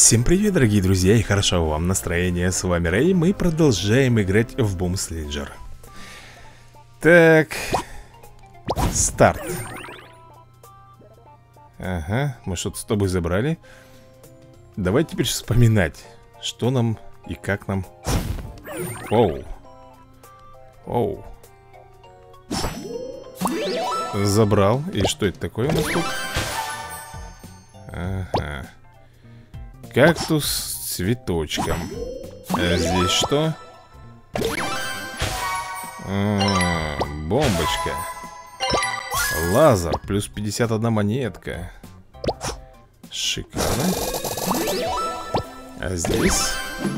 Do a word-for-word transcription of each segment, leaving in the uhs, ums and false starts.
Всем привет, дорогие друзья, и хорошо вам настроение. С вами Рэй, мы продолжаем играть в Boom Slinger. Так, старт. Ага, мы что-то с тобой забрали. Давай теперь вспоминать, что нам и как нам. Оу. Оу. Забрал. И что это такое у нас тут? Ага. Кактус с цветочком. А здесь что? А, бомбочка. Лазер. Плюс пятьдесят одна монетка. Шикарно. А здесь?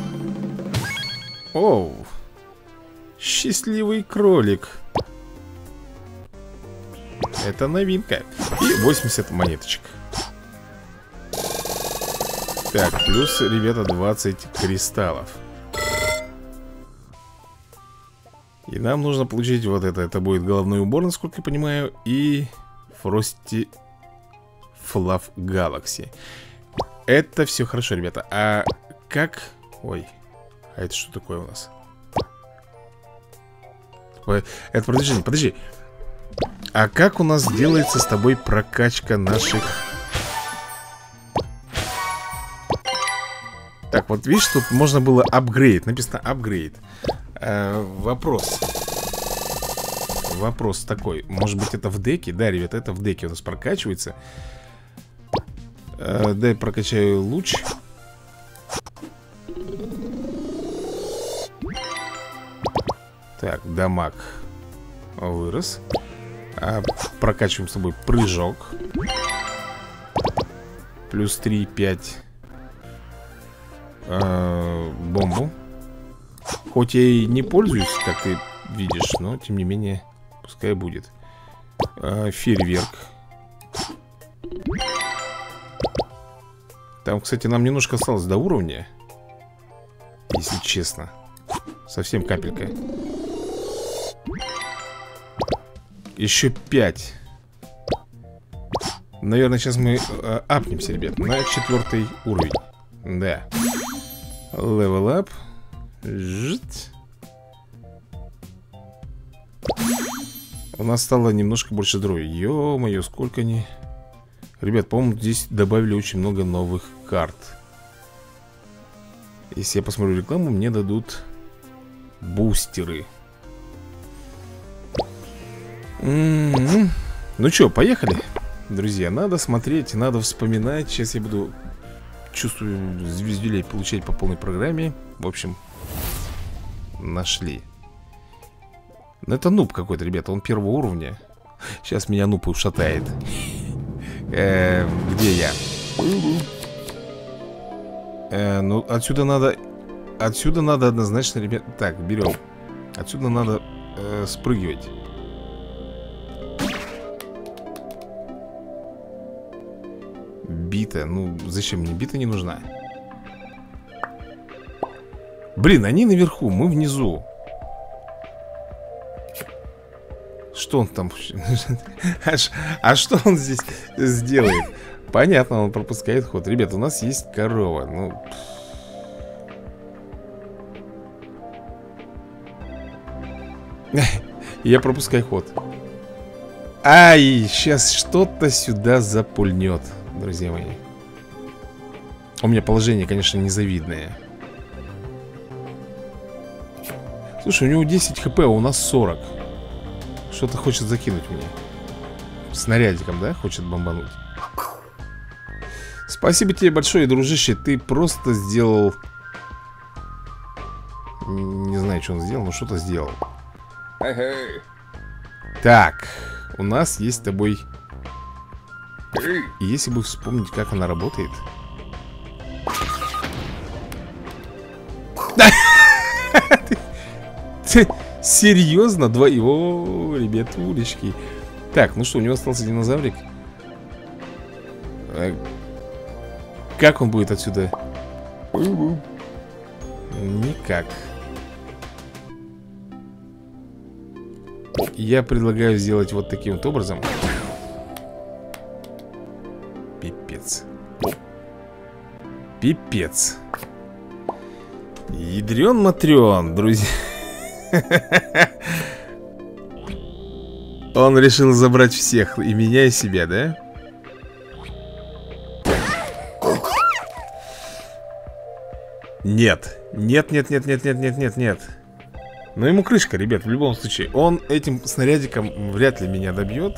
Оу. Счастливый кролик. Это новинка. И восемьдесят монеточек. Так, плюс, ребята, двадцать кристаллов. И нам нужно получить вот это. Это будет головной убор, насколько я понимаю. И Frosty Fluff Galaxy. Это все хорошо, ребята. А как... Ой, а это что такое у нас? Это продвижение, подожди. А как у нас делается с тобой прокачка наших... Так, вот видишь, тут можно было апгрейд. Написано апгрейд. э, Вопрос. Вопрос такой. Может быть, это в деке? Да, ребят, это в деке у нас прокачивается. э, Дай прокачаю луч. Так, дамаг вырос. а, Прокачиваем с тобой прыжок. Плюс три, пять. А, бомбу. Хоть я и не пользуюсь, как ты видишь, но тем не менее, пускай будет. а, Фейерверк. Там, кстати, нам немножко осталось до уровня. Если честно. Совсем капелька. Еще пять. Наверное, сейчас мы э, апнемся, ребят, на четвертый уровень. Да. Level up. Жить. У нас стало немножко больше здоровья. Ё-моё, сколько они. Ребят, по-моему, здесь добавили очень много новых карт. Если я посмотрю рекламу, мне дадут бустеры. М-м-м. Ну чё, поехали, друзья. Надо смотреть, надо вспоминать. Сейчас я буду... Чувствую, звездюлей получать по полной программе. В общем, нашли. Но это нуб какой-то, ребята, он первого уровня. Сейчас меня нуб ушатает. э, Где я? э, Ну, отсюда надо... Отсюда надо однозначно, ребят. Так, берем. Отсюда надо э, спрыгивать. Бита, ну зачем мне бита не нужна? Блин, они наверху, мы внизу. Что он там? а, а что он здесь сделает? Понятно, он пропускает ход. Ребят, у нас есть корова. Ну... Я пропускаю ход. Ай, сейчас что-то сюда запульнет, друзья мои. У меня положение, конечно, незавидное. Слушай, у него десять хп, а у нас сорок. Что-то хочет закинуть мне. Снарядиком, да? Хочет бомбануть. Спасибо тебе большое, дружище. Ты просто сделал... Не знаю, что он сделал, но что-то сделал. Так, у нас есть с тобой... И если бы вспомнить, как она работает. Серьезно? Два... О, ребятулечки. Так, ну что, у него остался динозаврик. Как он будет отсюда? Никак. Я предлагаю сделать вот таким вот образом. Пипец. Пипец. Ядрен-матрен, друзья. Он решил забрать всех, и меня, и себя, да? Нет. Нет, нет, нет, нет, нет, нет, нет, нет. Но ему крышка, ребят, в любом случае. Он этим снарядиком вряд ли меня добьет.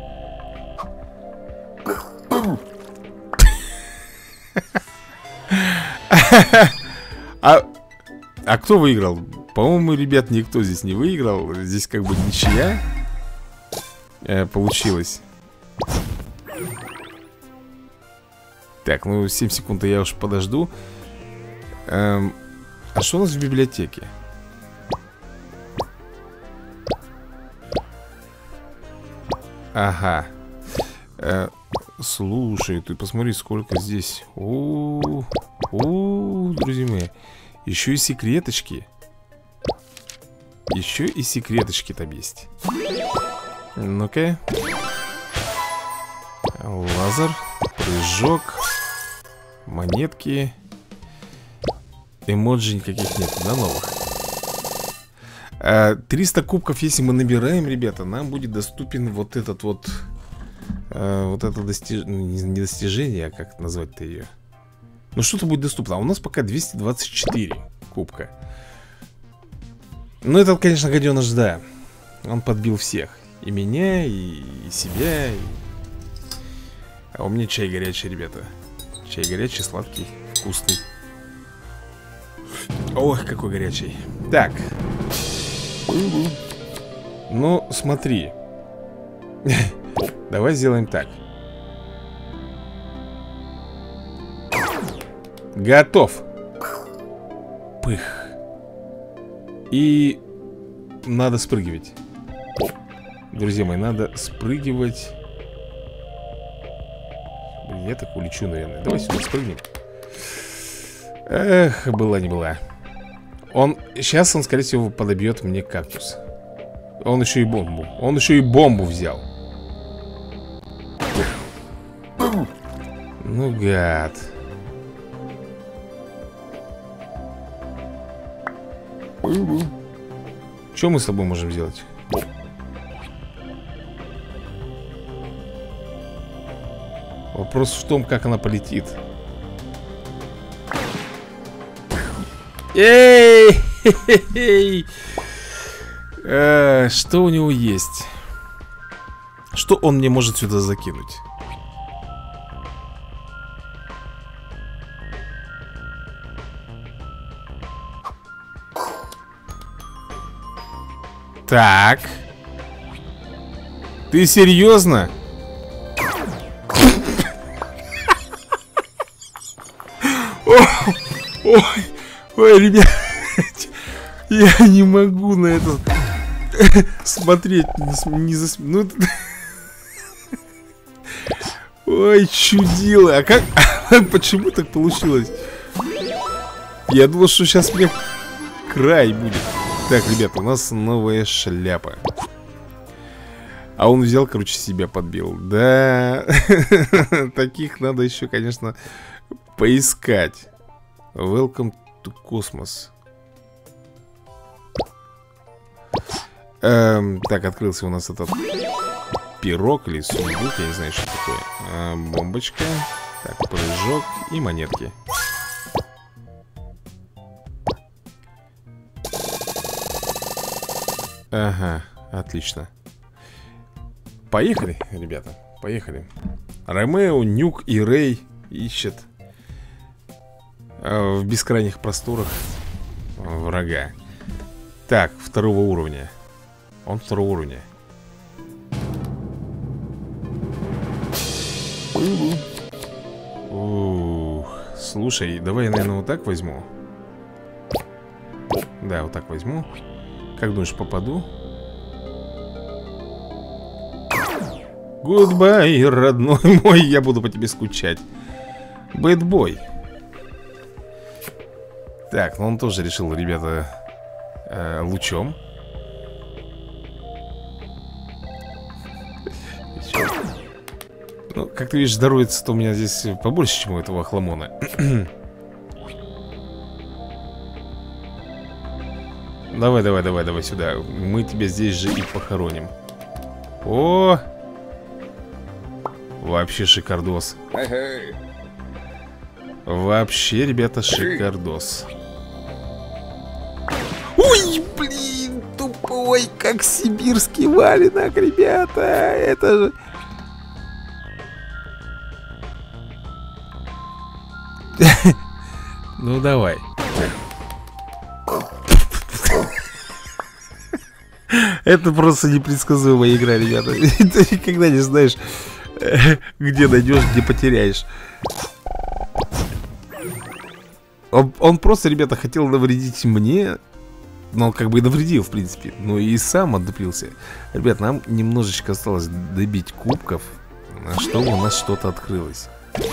А, а кто выиграл? По-моему, ребят, никто здесь не выиграл. Здесь как бы ничья э, получилось. Так, ну семь секунд я уж подожду. эм, А что у нас в библиотеке? Ага. э, Слушай, ты посмотри, сколько здесь. О, о, друзья мои. Еще и секреточки. Еще и секреточки там есть. Ну-ка. Лазер. Прыжок. Монетки. Эмоджи никаких нет, да, новых? а, триста кубков, если мы набираем, ребята, нам будет доступен вот этот вот а, вот это достижение. Не достижение, а как назвать-то ее? Ну что-то будет доступно. А у нас пока двести двадцать четыре кубка. Ну этот, конечно, гаденыш, да. Он подбил всех. И меня, и, и себя, и... А у меня чай горячий, ребята. Чай горячий, сладкий, вкусный. Ох, какой горячий. Так. Ну, смотри. Давай сделаем так. Готов. Пых. И надо спрыгивать. Друзья мои, надо спрыгивать. Блин, я так улечу, наверное. Давай сюда спрыгнем. Эх, была не была. Он, сейчас он, скорее всего, подобьет мне кактус. Он еще и бомбу. Он еще и бомбу взял. Ну, гад. Что мы с тобой можем сделать? Вопрос в том, как она полетит. Эй! Эй! А, что у него есть? Что он мне может сюда закинуть? Так. Ты серьезно? Ой, ой, ребят, я не могу на это смотреть, не, не засм... ну, ой, чудило. А как, почему так получилось? Я думал, что сейчас мне край будет. Так, ребят, у нас новая шляпа. А он взял, короче, себя подбил. Да, таких надо еще, конечно, поискать. Welcome to Cosmos. эм, Так, открылся у нас этот пирог или сундук, я не знаю, что такое. а, Бомбочка. Так, прыжок и монетки. Ага, отлично. Поехали, ребята, поехали. Ромео, Нюк и Рэй ищут в бескрайних просторах врага. Так, второго уровня. Он второго уровня. Ух, слушай, давай я, наверное, вот так возьму. Да, вот так возьму. Как думаешь, попаду? Гудбай, родной мой, я буду по тебе скучать. Бэтбой. Так, ну он тоже решил, ребята, э, лучом. Ну, как ты видишь, здоровится-то у меня здесь побольше, чем у этого хламона. Давай, давай, давай, давай сюда. Мы тебя здесь же и похороним. О! Вообще шикардос. Вообще, ребята, шикардос. Ой, блин, тупой, как сибирский валенок, ребята. Это же... Ну, давай. Это просто непредсказуемая игра, ребята. Ты никогда не знаешь, где найдешь, где потеряешь. Он, он просто, ребята, хотел навредить мне. Но он как бы и навредил, в принципе. Ну и сам отдуплился. Ребят, нам немножечко осталось добить кубков, чтобы у нас что-то открылось.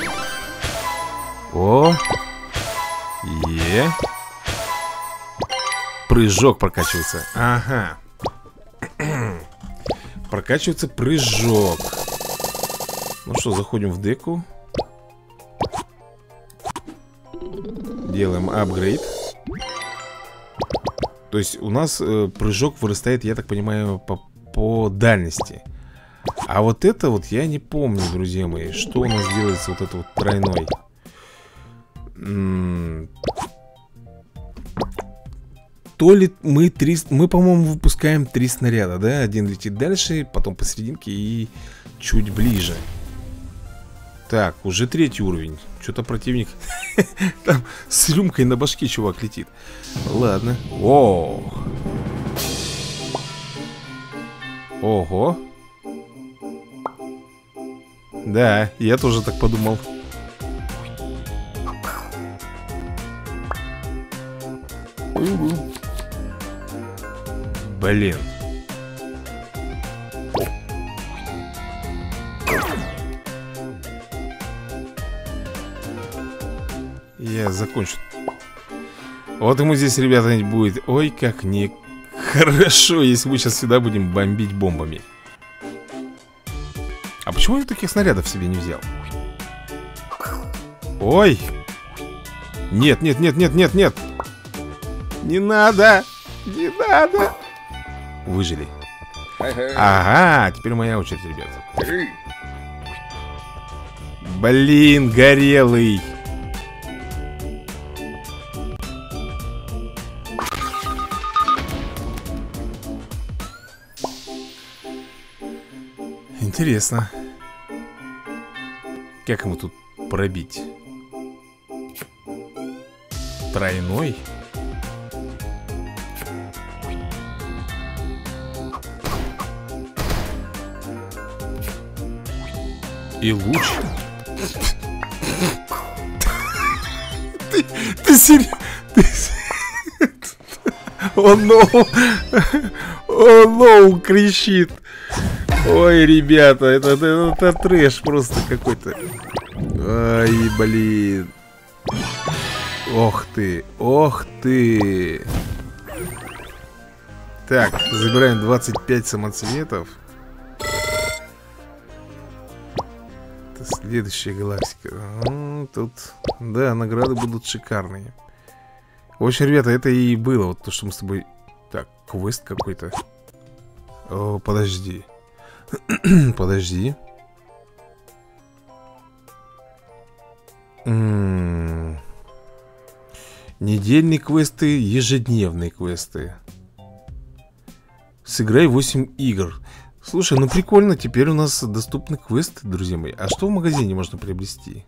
О! Е! Прыжок прокачивается. Ага. Прокачивается прыжок. Ну что, заходим в деку. Делаем апгрейд. То есть у нас э, прыжок вырастает, я так понимаю, по, по дальности. А вот это вот я не помню, друзья мои. Что у нас делается вот это вот тройной. М-м- То ли мы три... Мы, по-моему, выпускаем три снаряда, да? Один летит дальше, потом посерединке и чуть ближе. Так, уже третий уровень. Что-то противник там с рюмкой на башке чувак летит. Ладно. О! Ого! Да, я тоже так подумал. Блин. Я закончу. Вот ему здесь, ребята, будет. Ой, как не хорошо, если мы сейчас сюда будем бомбить бомбами. А почему я таких снарядов себе не взял? Ой. Нет, нет, нет, нет, нет, нет. Не надо. Не надо. Выжили. Ага, теперь моя очередь, ребята. Блин, горелый. Интересно. Как ему тут пробить? Тройной? И луч? Ты, ты серьезно? О, ноу! О, ноу! Кричит. Ой, ребята, это, это, это трэш просто какой-то. Ай, блин. Ох ты, ох ты. Так, забираем двадцать пять самоцветов. Это следующая галактика. Ну, тут, да, награды будут шикарные. В общем, ребята, это и было вот то, что мы с тобой... Так, квест какой-то. О, подожди. Подожди. М-м-м. Недельные квесты, ежедневные квесты. Сыграй восемь игр. Слушай, ну прикольно, теперь у нас доступны квесты, друзья мои. А что в магазине можно приобрести?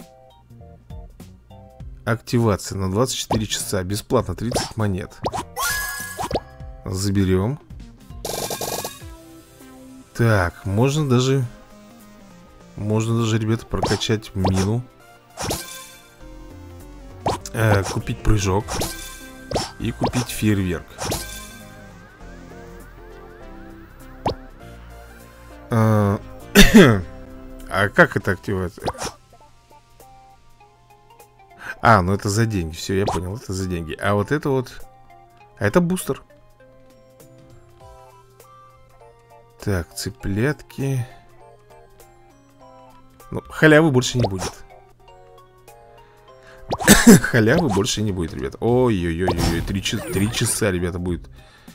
Активация на двадцать четыре часа. Бесплатно, тридцать монет. Заберем. Так, можно даже... Можно даже, ребята, прокачать мину. э, Купить прыжок. И купить фейерверк. А, а как это активация? А, ну это за деньги. Все, я понял, это за деньги. А вот это вот... А это бустер. Так, цыплятки. Ну, халявы больше не будет. Халявы больше не будет, ребята. Ой-ой-ой-ой, три часа, три часа, ребята, будет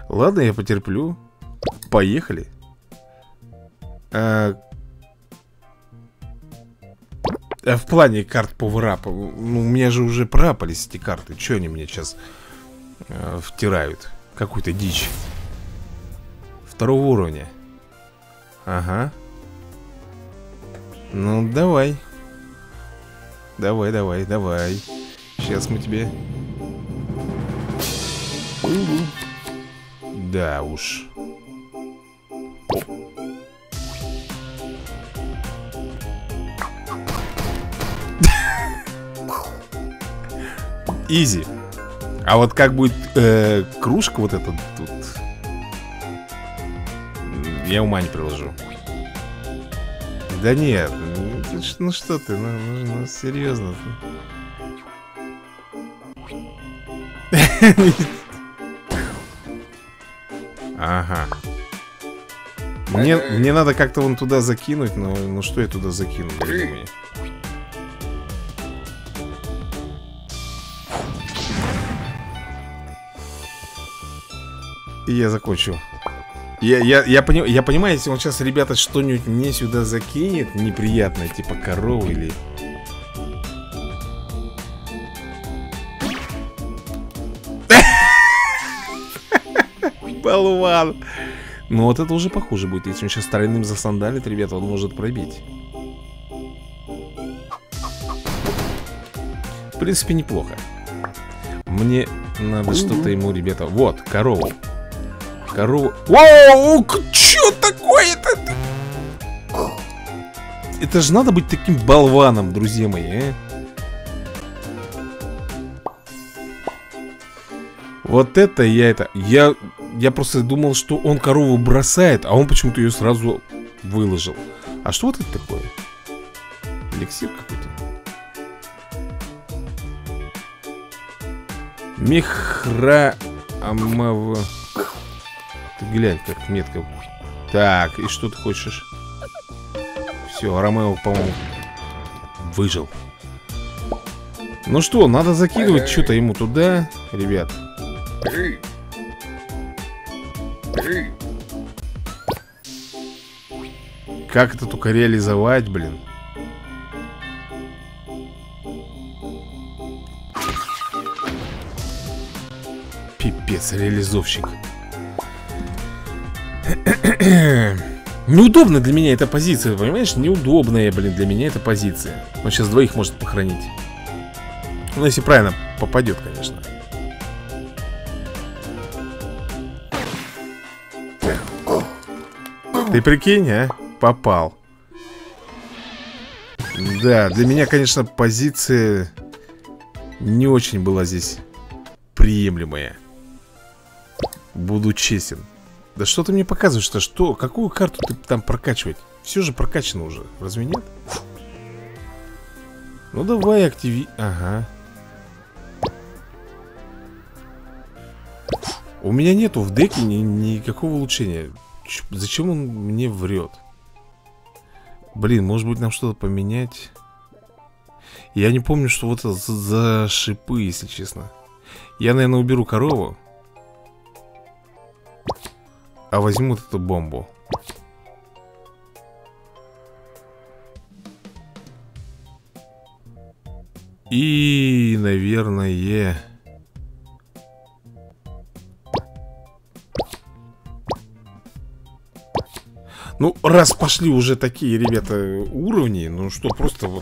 Ладно, я потерплю. Поехали. А... а в плане карт пауэрапа, ну, у меня же уже пропались эти карты. Че они мне сейчас а, втирают? Какую-то дичь. Второго уровня. Ага. Ну, давай. Давай, давай, давай. Сейчас мы тебе... Да уж. Изи. А вот как будет э, кружка вот эта тут, я ума не приложу. Да нет, ну, ну что ты, ну, ну, ну серьезно. Ага. Мне, мне надо как-то вон туда закинуть, но ну что я туда закину, дорогие мои? И я закончу. Я, я, я, пони, я понимаю, если он сейчас, ребята, что-нибудь мне сюда закинет неприятное, типа корову или... Болван. Ну вот это уже похуже будет. Если он сейчас тройным засандалит, ребята, он может пробить. В принципе, неплохо. Мне надо что-то ему, ребята. Вот, корову. Корову. Воу, что такое-то? Это же надо быть таким болваном, друзья мои, а? Вот это я это... Я, я просто думал, что он корову бросает, а он почему-то ее сразу выложил. А что вот это такое? Эликсир какой-то? Мехра... Амава... Ты глянь, как метко. Так, и что ты хочешь? Все, Ромео, по-моему, выжил. Ну что, надо закидывать что-то ему туда, ребят. Как это только реализовать, блин? Пипец, реализовщик. Неудобно для меня эта позиция, понимаешь? Неудобная, блин, для меня эта позиция. Он сейчас двоих может похоронить. Ну, если правильно попадет, конечно. Ты прикинь, а? Попал. Да, для меня, конечно, позиция не очень была здесь приемлемая. Буду честен. Да что ты мне показываешь-то? Что? Какую карту ты там прокачивать? Все же прокачано уже, разве нет? Ну давай активи... Ага. У меня нету в деке ни, никакого улучшения. Ч зачем он мне врет? Блин, может быть нам что-то поменять? Я не помню, что вот это за, за шипы, если честно. Я, наверное, уберу корову. А возьму вот эту бомбу. И, наверное... Ну, раз пошли уже такие, ребята, уровни, ну что, просто вот...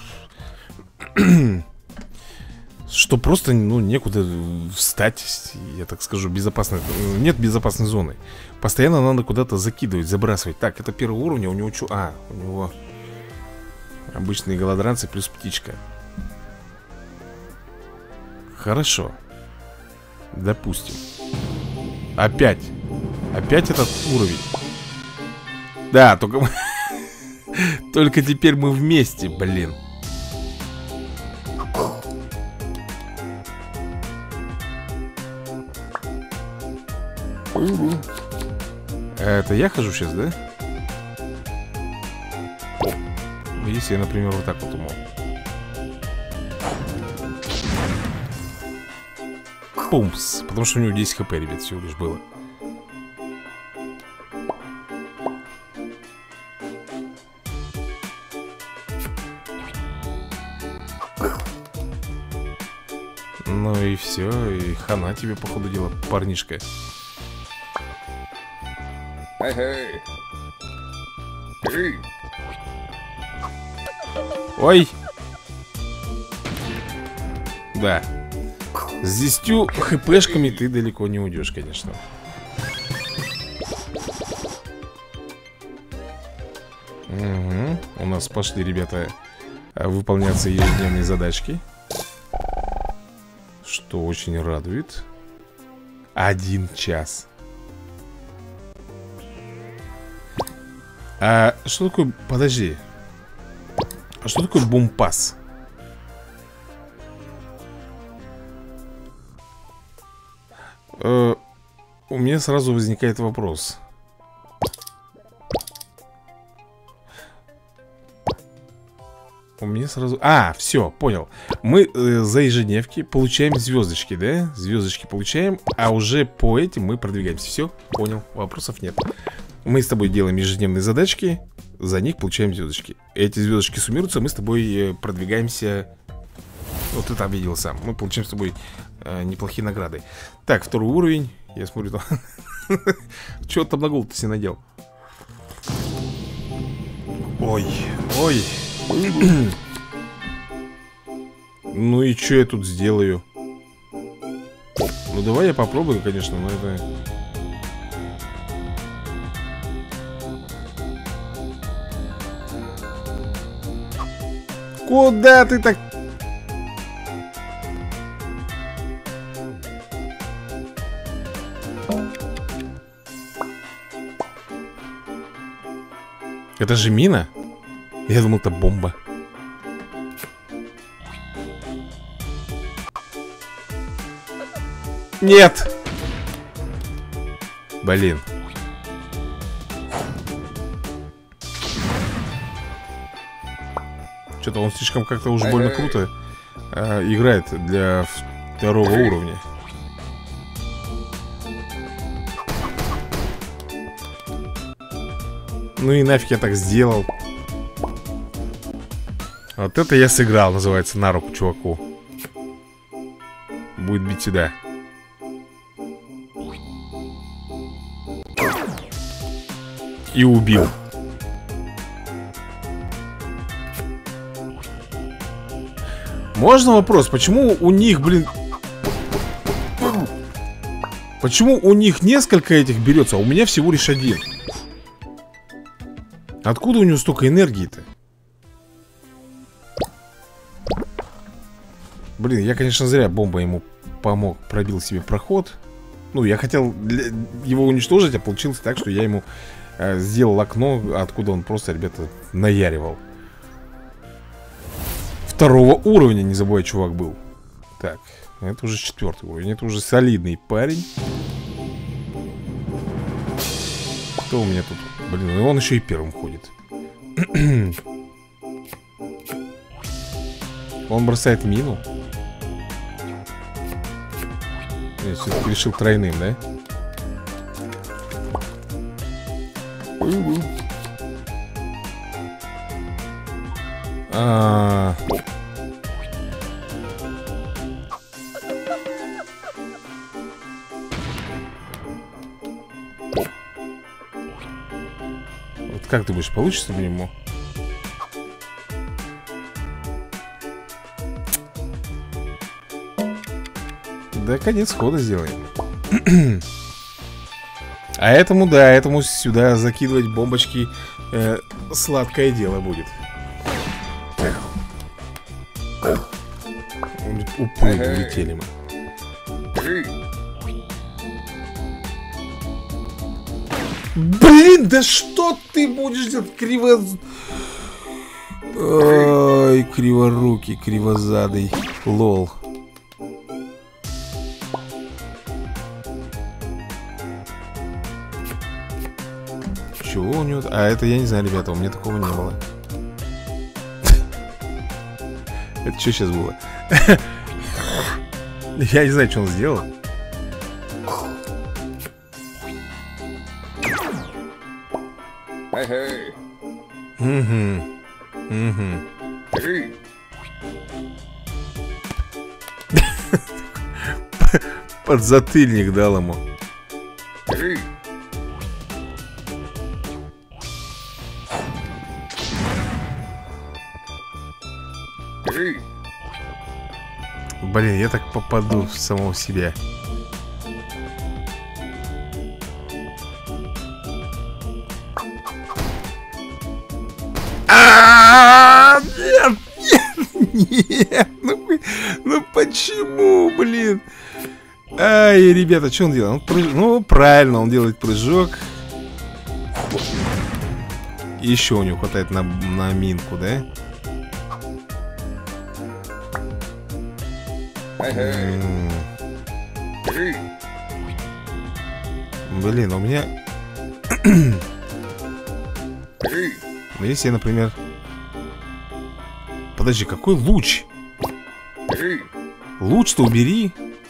Что просто, ну, некуда встать, я так скажу, безопасной... Нет безопасной зоны. Постоянно надо куда-то закидывать, забрасывать. Так, это первый уровень, а у него что? А, у него обычные голодранцы плюс птичка. Хорошо. Допустим. Опять. Опять этот уровень. Да, только мы... Только теперь мы вместе, блин. Это я хожу сейчас, да? Если я, например, вот так вот умол. Пумс. Потому что у него десять хп, ребят, всего лишь было. Ну и все, и хана тебе, по ходу дела, парнишка. Ой! Да. С десятью хпшками ты далеко не уйдешь, конечно. Угу. У нас пошли, ребята, выполняться ежедневные задачки, что очень радует. Один час. А что такое... Подожди. А что такое бумпас? Э, у меня сразу возникает вопрос. У меня сразу... А, все, понял. Мы э, за ежедневки получаем звездочки, да? Звездочки получаем, а уже по этим мы продвигаемся. Все, понял, вопросов нет. Мы с тобой делаем ежедневные задачки, за них получаем звездочки. Эти звездочки суммируются, мы с тобой э, продвигаемся. Вот ты там видел сам. Мы получаем с тобой э, неплохие награды. Так, второй уровень. Я смотрю там. Чего там на голову-то себе надел? Ой, ой. Ну и что я тут сделаю? Ну давай я попробую, конечно, но это... Куда ты так... Это же мина? Я думал, это бомба. Нет! Блин. Что-то он слишком как-то уж больно круто а, играет для второго уровня. Ну и нафиг я так сделал. Вот это я сыграл, называется, на руку чуваку. Будет бить сюда. И убил. Можно вопрос, почему у них, блин... Почему у них несколько этих берется, а у меня всего лишь один? Откуда у него столько энергии-то? Блин, я, конечно, зря бомба ему помог, пробил себе проход. Ну, я хотел для... его уничтожить, а получилось так, что я ему э, сделал окно, откуда он просто, ребята, наяривал. Второго уровня, не забывай, чувак был. Так, это уже четвертый уровень. Это уже солидный парень. Кто у меня тут? Блин, он еще и первым ходит. Он бросает мину. Я все-таки решил тройным, да? А... Вот как думаешь, получится по нему? Да, конец хода сделаем. А этому, да, этому сюда закидывать бомбочки э, сладкое дело будет. Уплыли, улетели мы. Блин, да что ты будешь делать, криво... Ой, криворукий, кривозадый. Лол. Чего у него? А это я не знаю, ребята, у меня такого не было. Это что сейчас было? Я не знаю, что он сделал. Угу. Угу. Подзатыльник дал ему. Блин, я так попаду в самого себя. А, нет, нет, нет, ну, ну почему, блин? Ай, ребята, что он делает? Он прыг... Ну, правильно, он делает прыжок. И еще у него хватает на, на минку, да? М-м. Блин, у меня... Ну, если я, например... Подожди, какой луч? Луч-то убери.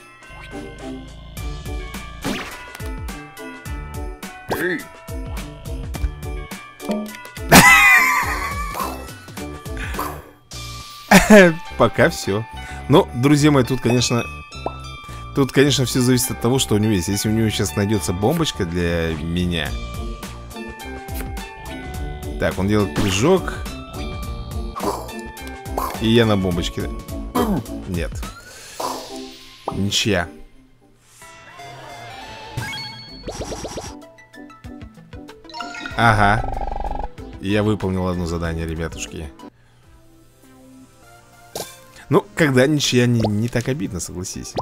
Пока все. Но, друзья мои, тут, конечно... Тут, конечно, все зависит от того, что у него есть. Если у него сейчас найдется бомбочка для меня... Так, он делает прыжок. И я на бомбочке. Нет. Ничья. Ага. Я выполнил одно задание, ребятушки. Ну, когда ничья, не, не так обидно, согласись.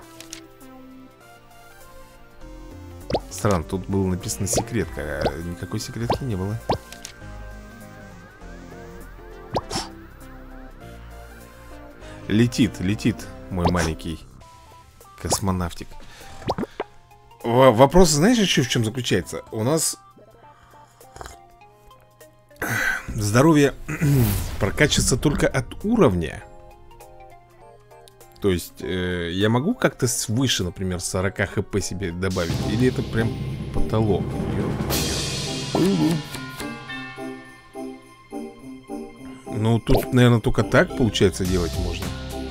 Странно, тут было написано секретка, а никакой секретки не было. Летит, летит мой маленький космонавтик. В вопрос, знаешь, еще в чем заключается? У нас здоровье прокачивается только от уровня. То есть э, я могу как-то свыше, например, сорок хп себе добавить? Или это прям потолок? Ну, тут, наверное, только так, получается, делать можно.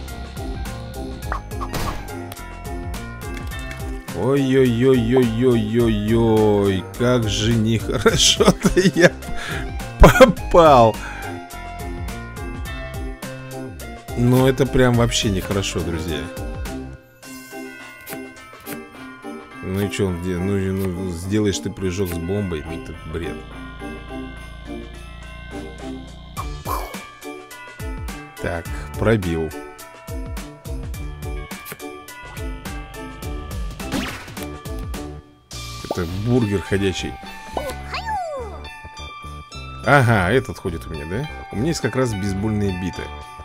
Ой-ой-ой-ой-ой-ой-ой, как же нехорошо-то я попал. Ну, это прям вообще нехорошо, друзья. Ну и что, ну, ну, сделаешь ты прыжок с бомбой? Ну, это бред. Так, пробил. Это бургер ходячий. Ага, этот ходит у меня, да? У меня есть как раз бейсбольные биты.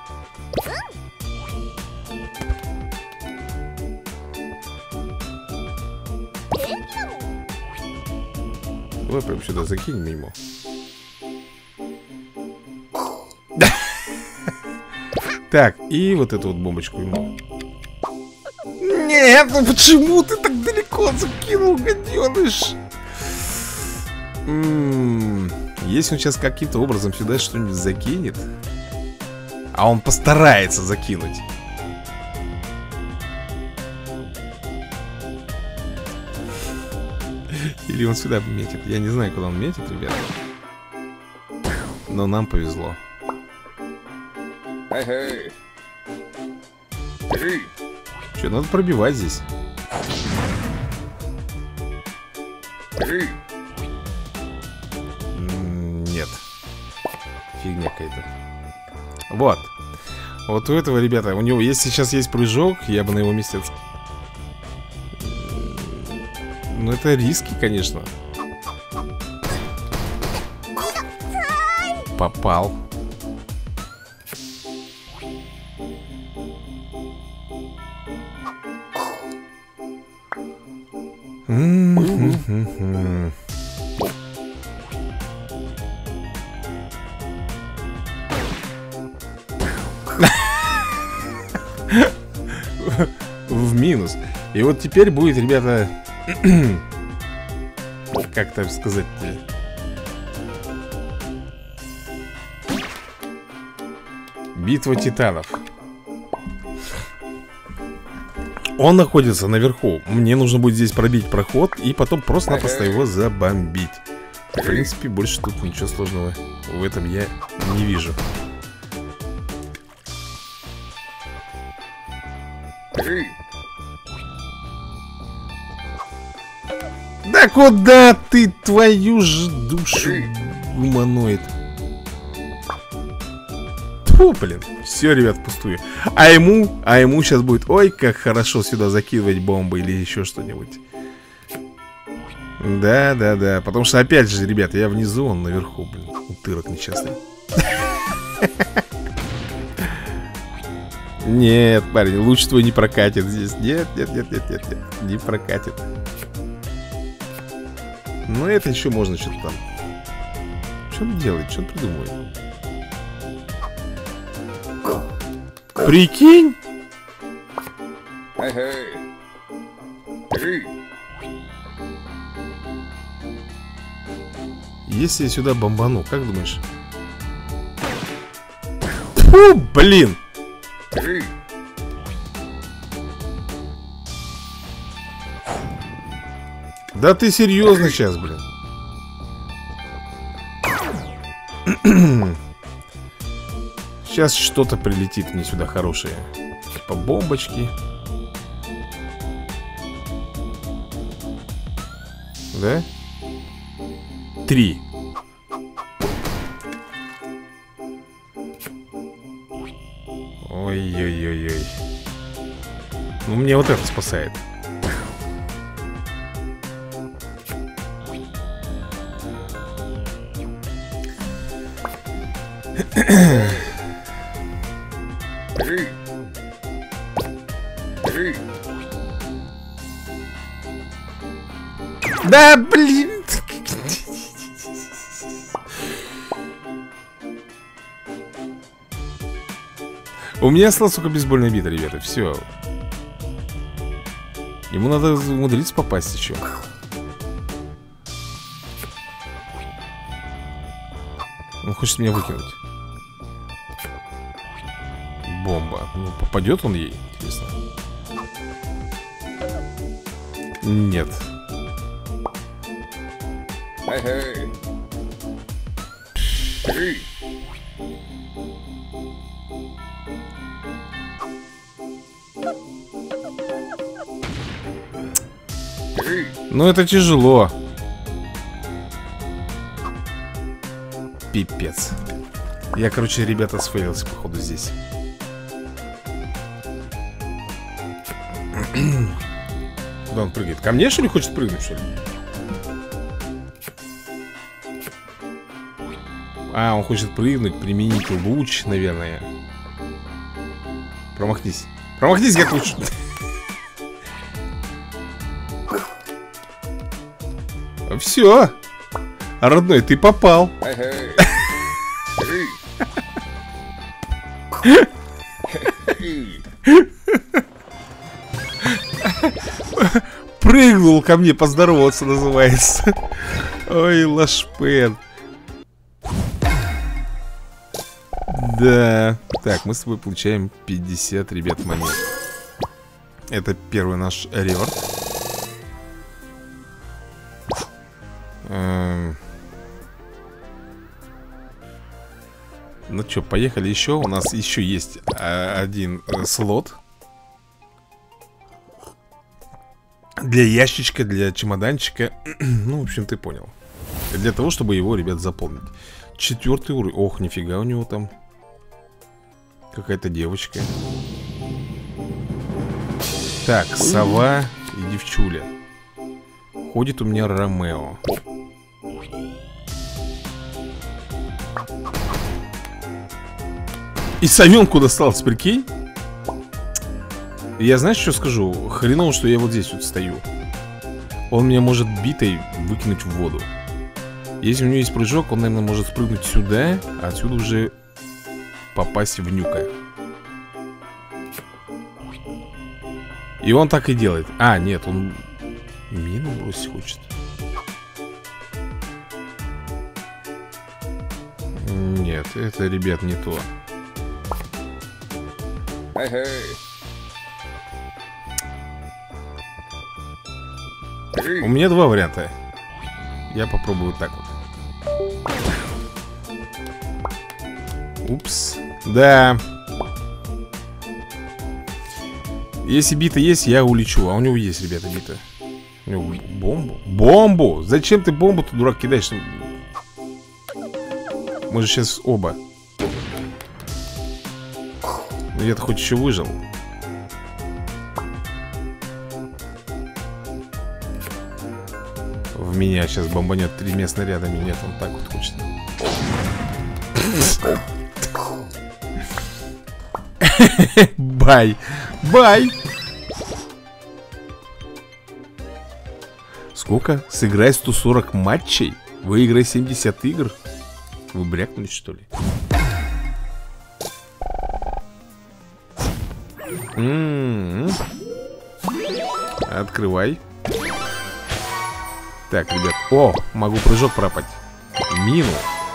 Давай прям сюда закинем ему. Так, и вот эту вот бомбочку ему. Нет, ну почему ты так далеко закинул, гаденыш? М-м-м, если он сейчас каким-то образом сюда что-нибудь закинет, а он постарается закинуть. Или он сюда метит. Я не знаю, куда он метит, ребята. Но нам повезло. Что, надо пробивать здесь. Нет. Фигня какая-то. Вот. Вот у этого, ребята, у него есть сейчас есть прыжок. Я бы на его месте... Ну, это риски, конечно. Попал. В минус. И вот теперь будет, ребята, как так сказать-то, битва титанов. Он находится наверху. Мне нужно будет здесь пробить проход и потом просто-напросто его забомбить. В принципе, больше тут ничего сложного в этом я не вижу. Да куда ты, твою же душу, гуманоид? Фу, блин, все, ребят, впустую. А ему, а ему сейчас будет, ой, как хорошо сюда закидывать бомбы или еще что-нибудь. Да, да, да, потому что, опять же, ребята, я внизу, он наверху, блин, утырок несчастный. Нет, парень, луч твой не прокатит здесь. Нет, нет, нет, нет, нет, нет, не прокатит. Ну, это еще можно что-то там. Что он делает, что он придумывает? Прикинь? Если я сюда бомбану, как думаешь? Фу, блин! Да ты серьезно сейчас, блин? Сейчас что-то прилетит мне сюда хорошее. Типа бомбочки. Да? Три. Ой-ой-ой-ой. Ну, мне вот это спасает. Да, блин. У меня осталась только бейсбольная бита, ребята, все. Ему надо умудриться попасть еще. Он хочет меня выкинуть. Бомба. Ну, попадет он ей, интересно? Нет. Ну, это тяжело. Пипец. Я, короче, ребята, сфейлился, походу, здесь. Куда он прыгает? Ко мне, что ли, хочет прыгнуть, что ли? А, он хочет прыгнуть, применить луч, наверное. Промахнись. Промахнись, как лучше. Все. Родной, ты попал. Прыгнул ко мне поздороваться, называется. Ой, лашпен. Да. Так, мы с тобой получаем пятьдесят, ребят, монет. Это первый наш реворд. Эм... Ну что, поехали еще. У нас еще есть а, один а, слот. Для ящичка, для чемоданчика. Ну, в общем, ты понял. Для того, чтобы его, ребят, заполнить. Четвертый уровень. Ох, нифига у него там. Какая-то девочка. Так, сова и девчуля. Ходит у меня Ромео. И совенку досталось, прикинь. Я, знаешь, что скажу? Хреново, что я вот здесь вот стою. Он меня может битой выкинуть в воду. Если у него есть прыжок, он, наверное, может спрыгнуть сюда, а отсюда уже попасть в нюка. И он так и делает. А, нет, он мину бросить хочет. Нет, это, ребят, не то. У меня два варианта. Я попробую вот так вот. Упс. Да. Если бита есть, я улечу. А у него есть, ребята, бита. У него бомбу. Бомбу? Зачем ты бомбу-то, дурак, кидаешь? Мы же сейчас оба. Я-то хоть еще выжил. В меня сейчас бомбанет три местных ряда. Нет, он так вот хочет. Бай. Бай. Сколько? Сыграй сто сорок матчей? Выиграй семьдесят игр? Вы брякнулись, что ли? М-м-м. Открывай. Так, ребят. О, могу прыжок пропать. Мину.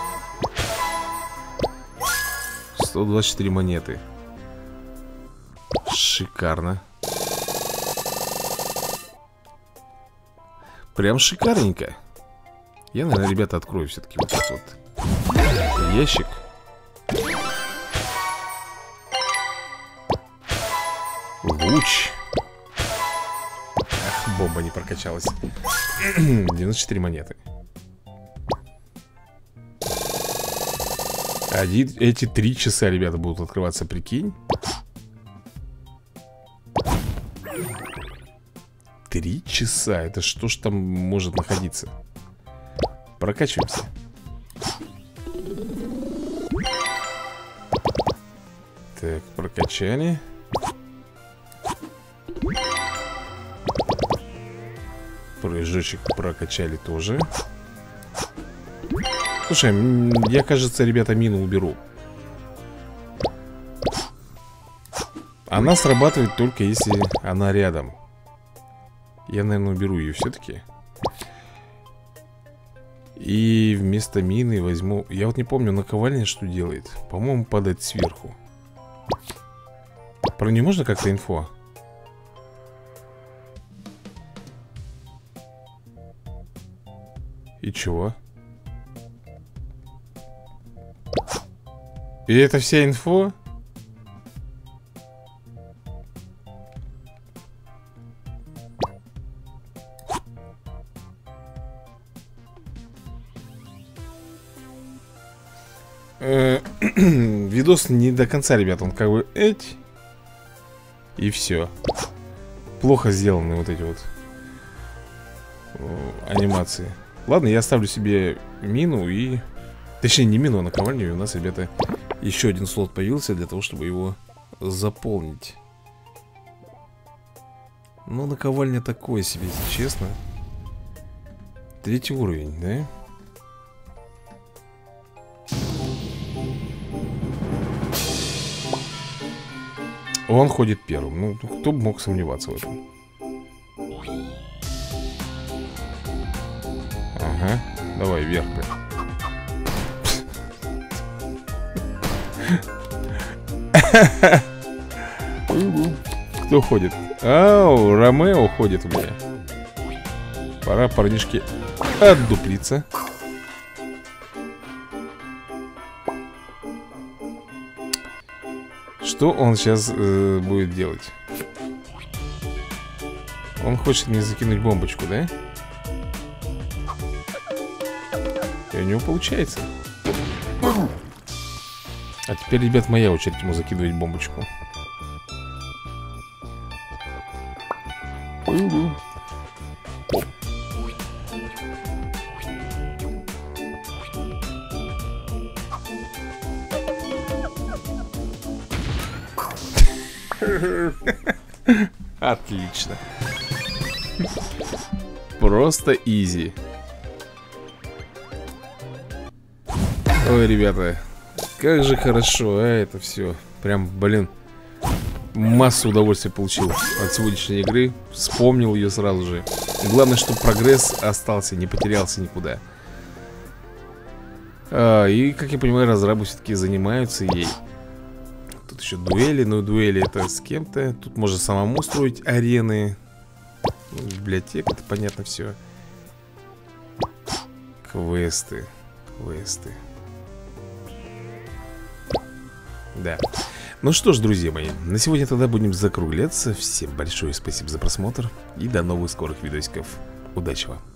сто двадцать четыре монеты. Шикарно. Прям шикарненько. Я, наверное, ребята, открою все-таки вот этот вот ящик. Луч. Ах, бомба не прокачалась. девяносто четыре монеты. Один, эти три часа, ребята, будут открываться, прикинь. Три часа, это что ж там может находиться? Прокачиваемся. Так, прокачали. Прыжочек прокачали тоже. Слушай, я, кажется, ребята, мину уберу. Она срабатывает только если она рядом. Я, наверное, уберу ее все-таки. И вместо мины возьму... Я вот не помню, наковальня что делает. По-моему, падает сверху. Про нее можно как-то инфо? И чего? И это вся инфо? Видос не до конца, ребят. Он как бы эть. И все. Плохо сделаны вот эти вот анимации. Ладно, я оставлю себе мину и... Точнее, не мину, а наковальню. И у нас, ребята, еще один слот появился для того, чтобы его заполнить. Но наковальня такое себе, если честно. Третий уровень, да? Он ходит первым. Ну, кто бы мог сомневаться в этом? Ага, давай вверх. Кто ходит? Ау, Ромео ходит у меня. Пора, парнишки, отдуплиться. Что он сейчас э, будет делать? Он хочет мне закинуть бомбочку, да? И у него получается. А теперь, ребят, моя очередь ему закидывать бомбочку. Отлично. Просто изи. Ой, ребята, как же хорошо, а это все. Прям, блин, массу удовольствия получил от сегодняшней игры. Вспомнил ее сразу же. Главное, чтобы прогресс остался, не потерялся никуда. а, И, как я понимаю, разрабы все-таки занимаются ей. Тут еще дуэли, но дуэли это с кем-то. Тут можно самому строить арены. Ну, библиотека, это понятно все. Квесты. Квесты. Да. Ну что ж, друзья мои, на сегодня тогда будем закругляться. Всем большое спасибо за просмотр. И до новых скорых видосиков. Удачи вам.